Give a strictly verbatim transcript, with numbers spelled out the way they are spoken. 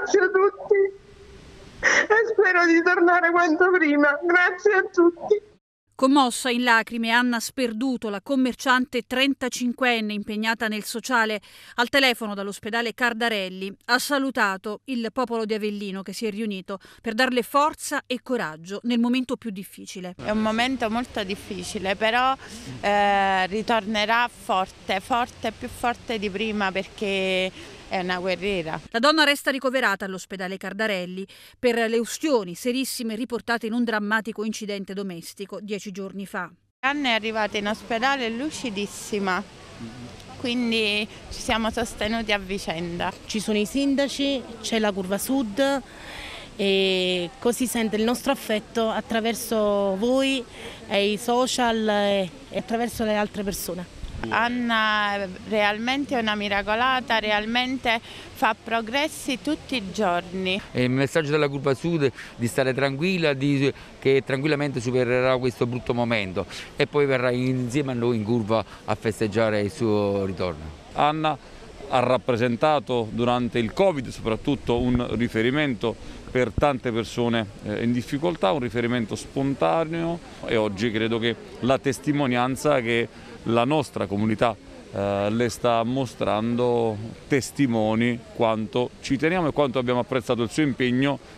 ringrazio tutti e spero di tornare quanto prima. Grazie a tutti. Commossa, in lacrime, Anna Sperduto, la commerciante trentacinquenne impegnata nel sociale, al telefono dall'ospedale Cardarelli, ha salutato il popolo di Avellino che si è riunito per darle forza e coraggio nel momento più difficile. È un momento molto difficile, però eh, ritornerà forte, forte, più forte di prima, perché è una guerriera. La donna resta ricoverata all'ospedale Cardarelli per le ustioni serissime riportate in un drammatico incidente domestico dieci giorni fa. Anna è arrivata in ospedale lucidissima, quindi ci siamo sostenuti a vicenda. Ci sono i sindaci, c'è la Curva Sud e così sente il nostro affetto attraverso voi e i social e attraverso le altre persone. Anna realmente è una miracolata, realmente fa progressi tutti i giorni. E il messaggio della Curva Sud di stare tranquilla, di, che tranquillamente supererà questo brutto momento e poi verrà insieme a noi in curva a festeggiare il suo ritorno. Anna ha rappresentato durante il Covid soprattutto un riferimento per tante persone in difficoltà, un riferimento spontaneo, e oggi credo che la testimonianza che la nostra comunità eh, le sta mostrando testimoni quanto ci teniamo e quanto abbiamo apprezzato il suo impegno